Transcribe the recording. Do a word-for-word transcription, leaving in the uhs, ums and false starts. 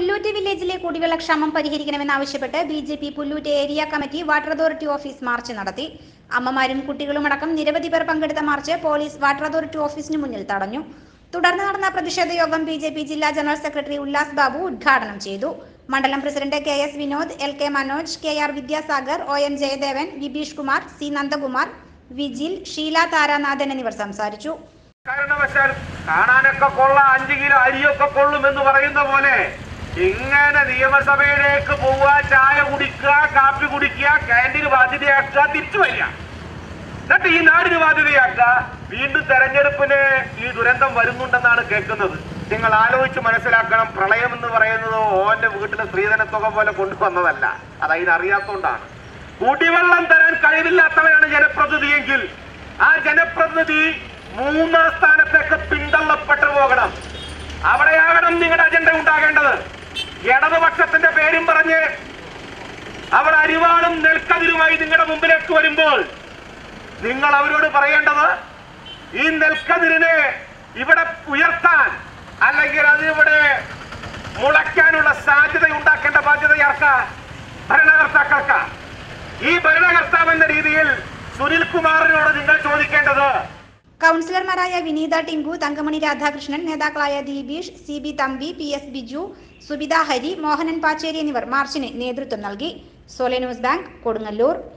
പുല്ലൂറ്റ് വില്ലേജിലെ കുടിവെള്ളക്ഷാമം പരിഹരിക്കണമെന്നാവശ്യപ്പെട്ട് B J P Pullut area committee water authority office march നടത്തി. അമ്മമാരും കുട്ടികളുമടക്കം നിരവധി പേർ പങ്കെടുത്ത മാർച്ച് പോലീസ് വാട്ടർ അതോറിറ്റി ഓഫീസിന് മുന്നിൽ തടഞ്ഞു. തുടർന്ന് നടന്ന പ്രതിഷേധ യോഗം ബി ജെ പി ജില്ലാ ജനറൽ സെക്രട്ടറി ഉല്ലാസ് ബാബു ഉദ്ഘാടനം ചെയ്തു. മണ്ഡലം president K S Vinod, L K Manoj, K R Vidyasagar, O N Jayadevan, Vibeesh Kumar, C Nandakumar, Vijil, Sheela Taranathan എന്നിവർ സംസാരിച്ചു. കാരണവശാൽ കാണാനൊക്കെ കൊള്ള അഞ്ചു കിലോ അരിയൊക്കെ കൊള്ളുമെന്ന് പറയുന്ന പോലെ ഇങ്ങനെ നിയമസഭയിലേക്ക് പോവുക, ചായ കുടിക്കുക, കാപ്പി കുടിക്കുക, ക്യാൻറ്റീൻ ബാധ്യതയാക്കുക, തിരിച്ചു വരിക, എന്നിട്ട് ഈ നാടിന് ബാധ്യതയാക്കുക. വീണ്ടും തെരഞ്ഞെടുപ്പിന് ഈ ദുരന്തം വരുന്നുണ്ടെന്നാണ് കേൾക്കുന്നത്. നിങ്ങൾ ആലോചിച്ച് മനസ്സിലാക്കണം, പ്രളയം എന്ന് പറയുന്നത് ഓന്റെ വീട്ടിലെ സ്ത്രീധനത്തുക പോലെ കൊണ്ടുവന്നതല്ല. അത് അതിനറിയാത്തോണ്ടാണ്. കുടിവെള്ളം തരാൻ കഴിവില്ലാത്തവരാണ് ജനപ്രതിനിധിയെങ്കിൽ ആ ജനപ്രതിനിധി മൂന്നാം സ്ഥാനത്തേക്ക് പിന്തള്ളപ്പെട്ടു പോകണം. അവിടെയാകണം നിങ്ങളുടെ അജണ്ട ഉണ്ടാകേണ്ടത്. ഇടതുപക്ഷത്തിന്റെ പേരും പറഞ്ഞ് അവർ അരിവാളും നെൽക്കതിരുമായി നിങ്ങളുടെ മുമ്പിലേക്ക് വരുമ്പോൾ നിങ്ങൾ അവരോട് പറയേണ്ടത്, ഈ നെൽക്കതിരിനെ ഇവിടെ ഉയർത്താൻ അല്ലെങ്കിൽ അതിവിടെ മുളയ്ക്കാനുള്ള സാധ്യത ഉണ്ടാക്കേണ്ട ബാധ്യത ആർക്കാ? ഭരണകർത്താക്കൾക്കാ. ഈ ഭരണകർത്താവ് എന്ന രീതിയിൽ സുനിൽ കുമാറിനോട് നിങ്ങൾ ചോദിക്കേണ്ടത്. കൗൺസിലർമാരായ വിനീത ടിങ്കു, തങ്കമണി രാധാകൃഷ്ണൻ, നേതാക്കളായ Deepeesh, C B Thampi, P S Biju, Subitha Hari, Mohanan Pacheri എന്നിവർ മാർച്ചിന് നേതൃത്വം നൽകി. സോലെ ന്യൂസ് ബാങ്ക്, കൊടുങ്ങല്ലൂർ.